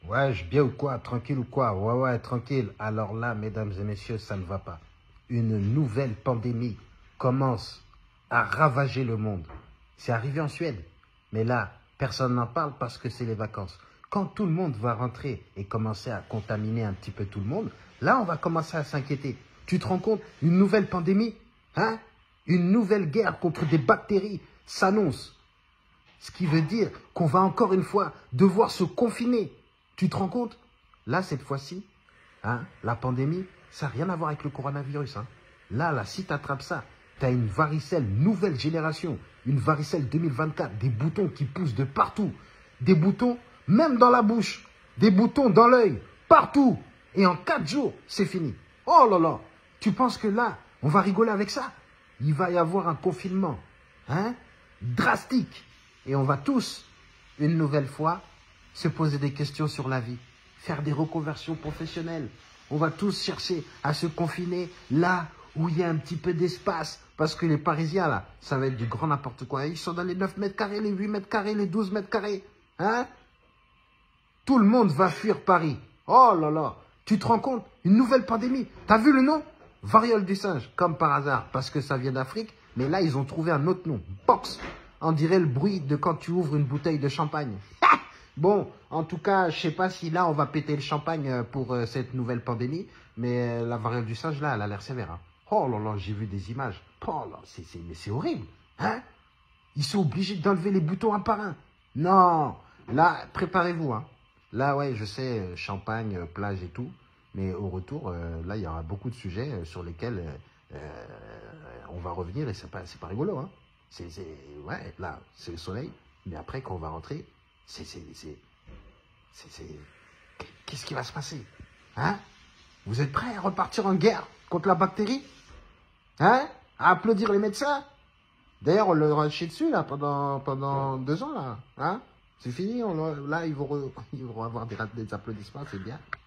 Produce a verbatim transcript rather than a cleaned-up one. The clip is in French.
Ouais, je bien ou quoi? Tranquille ou quoi? Ouais, ouais, tranquille. Alors là, mesdames et messieurs, ça ne va pas. Une nouvelle pandémie commence à ravager le monde. C'est arrivé en Suède. Mais là, personne n'en parle parce que c'est les vacances. Quand tout le monde va rentrer et commencer à contaminer un petit peu tout le monde, là, on va commencer à s'inquiéter. Tu te rends compte? Une nouvelle pandémie? Hein? Une nouvelle guerre contre des bactéries s'annonce. Ce qui veut dire qu'on va encore une fois devoir se confiner. Tu te rends compte? Là, cette fois-ci, hein, la pandémie, ça n'a rien à voir avec le coronavirus. Hein. Là, là, si tu attrapes ça, tu as une varicelle nouvelle génération, une varicelle deux mille vingt-quatre, des boutons qui poussent de partout, des boutons même dans la bouche, des boutons dans l'œil, partout. Et en quatre jours, c'est fini. Oh là là, tu penses que là, on va rigoler avec ça? Il va y avoir un confinement hein, drastique. Et on va tous, une nouvelle fois, se poser des questions sur la vie, faire des reconversions professionnelles. On va tous chercher à se confiner là où il y a un petit peu d'espace. Parce que les Parisiens, là, ça va être du grand n'importe quoi. Ils sont dans les neuf mètres carrés, les huit mètres carrés, les douze mètres carrés. Hein? Tout le monde va fuir Paris. Oh là là, tu te rends compte? Une nouvelle pandémie. T'as vu le nom? Variole du singe, comme par hasard, parce que ça vient d'Afrique. Mais là, ils ont trouvé un autre nom. Pox. On dirait le bruit de quand tu ouvres une bouteille de champagne. Bon, en tout cas, je sais pas si là, on va péter le champagne pour euh, cette nouvelle pandémie. Mais euh, la variole du singe, là, elle a l'air sévère. Hein. Oh là là, j'ai vu des images. Oh là, c'est, c'est, mais c'est horrible. Hein? Ils sont obligés d'enlever les boutons un par un. Non. Là, préparez-vous. Hein. Là, ouais, je sais, euh, champagne, euh, plage et tout. Mais au retour, euh, là, il y aura beaucoup de sujets euh, sur lesquels euh, euh, on va revenir et c'est pas, c'est pas rigolo. Hein. C'est, c'est, ouais, là, c'est le soleil. Mais après, quand on va rentrer, c'est, c'est, c'est, c'est, c'est... Qu'est-ce qui va se passer? Hein? Vous êtes prêts à repartir en guerre contre la bactérie? Hein? À applaudir les médecins? D'ailleurs, on leur a chié dessus, là, pendant, pendant deux ans, là. Hein? C'est fini, on, là, ils vont, re, ils vont avoir des, des applaudissements, c'est bien.